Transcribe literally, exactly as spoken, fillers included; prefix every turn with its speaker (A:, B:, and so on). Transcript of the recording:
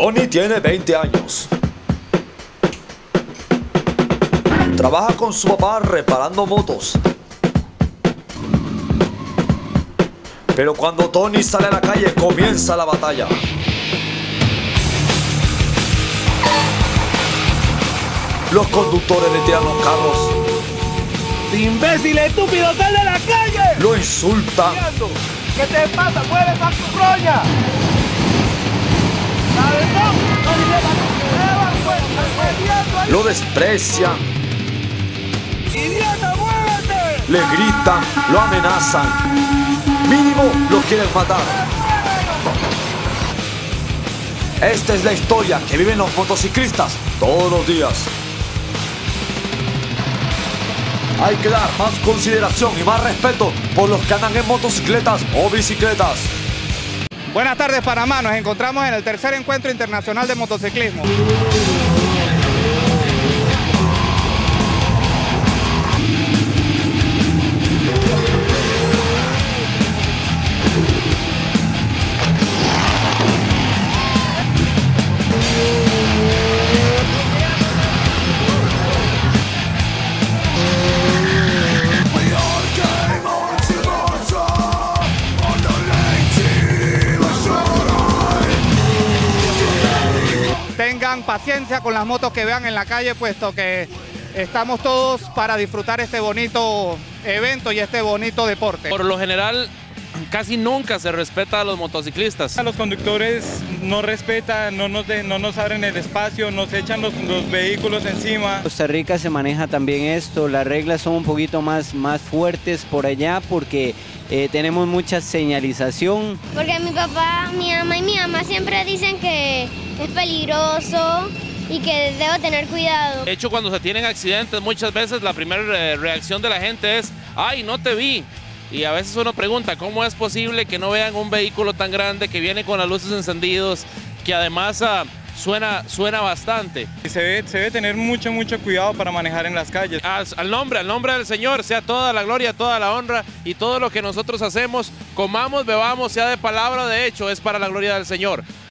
A: Tony tiene veinte años. Trabaja con su papá reparando motos. Pero cuando Tony sale a la calle comienza la batalla. Los conductores le tiran los carros.
B: ¡Imbécil estúpido, sal de la calle!
A: Lo insultan.
B: ¿Qué te pasa? ¡Mueve esa roña!
A: Lo desprecian.
B: ¡Idiota, muévete!
A: Le gritan, lo amenazan. Mínimo lo quieren matar. Esta es la historia que viven los motociclistas todos los días. Hay que dar más consideración y más respeto por los que andan en motocicletas o bicicletas.
C: Buenas tardes, Panamá. Nos encontramos en el tercer encuentro internacional de motociclismo. Tengan paciencia con las motos que vean en la calle, puesto que estamos todos para disfrutar este bonito evento y este bonito deporte.
D: Por lo general, casi nunca se respeta a los motociclistas.
E: A los conductores no respetan, no nos, de, no nos abren el espacio, nos echan los, los vehículos encima.
F: En Costa Rica se maneja también esto, las reglas son un poquito más, más fuertes por allá porque eh, tenemos mucha señalización.
G: Porque mi papá, mi mamá y mi mamá siempre dicen que es peligroso y que debo tener cuidado.
D: De hecho, cuando se tienen accidentes, muchas veces la primera reacción de la gente es ¡ay, no te vi! Y a veces uno pregunta, ¿cómo es posible que no vean un vehículo tan grande que viene con las luces encendidas, que además uh, suena, suena bastante?
E: Se debe, se debe tener mucho, mucho cuidado para manejar en las calles.
D: Al, al nombre, al nombre del Señor, sea toda la gloria, toda la honra y todo lo que nosotros hacemos, comamos, bebamos, sea de palabra o de hecho, es para la gloria del Señor.